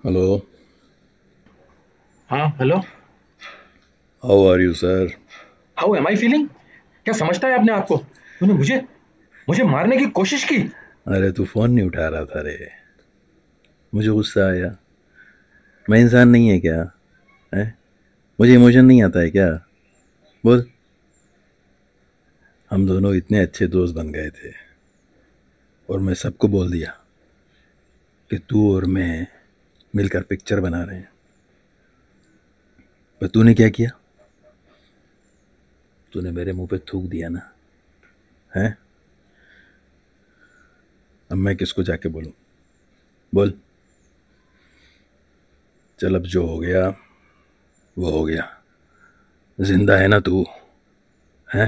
Hello. हाँ hello. How are you sir? How am I feeling? क्या समझता है अपने आप को? तूने मुझे मुझे मारने की कोशिश की। अरे तू फोन नहीं उठा रहा था रे। मुझे गुस्सा आया। मैं इंसान नहीं है क्या? है? मुझे इमोशन नहीं आता है क्या? बोल। हम दोनों इतने अच्छे दोस्त बन गए थे और मैं सबको बोल दिया कि तू और मैं मिलकर पिक्चर बना रहे हैं। पर तूने क्या किया? तूने मेरे मुंह पे थूक दिया ना। है? अब मैं किसको जाके बोलूं? बोल। चल अब जो हो गया वो हो गया। जिंदा है ना तू? है?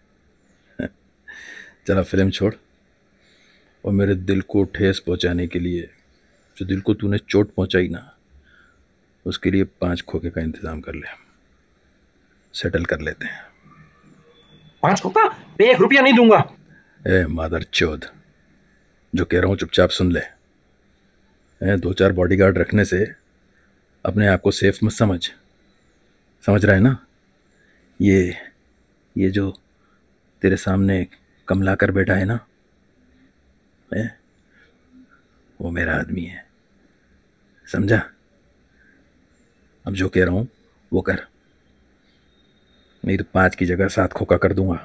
चल अब फिल्म छोड़ और मेरे दिल को ठेस पहुंचाने के लिए, जो दिल को तूने चोट पहुंचाई ना, उसके लिए 5 खोखे का इंतजाम कर ले। सेटल कर लेते हैं। 5 होगा? मैं 1 रुपया नहीं दूंगा। ए मादर चौध, जो कह रहा हूं चुपचाप सुन ले। 2 4 बॉडीगार्ड रखने से अपने आप को सेफ मत समझ। समझ रहा है ना? ये ये जो तेरे सामने कमलाकर बैठा है ना, है? वो मेरा आदमी है। समझा? अब जो कह रहा हूं वो कर, नहीं तो 5 की जगह 7 खोखा कर दूंगा।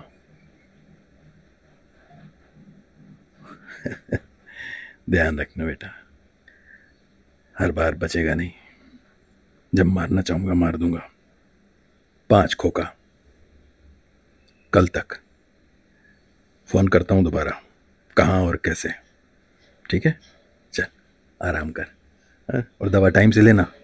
ध्यान रखना बेटा, हर बार बचेगा नहीं। जब मारना चाहूंगा मार दूंगा। 5 खोखा। कल तक। फोन करता हूं दोबारा, कहाँ और कैसे। ठीक है? चल आराम कर। हाँ? और दवा टाइम से लेना।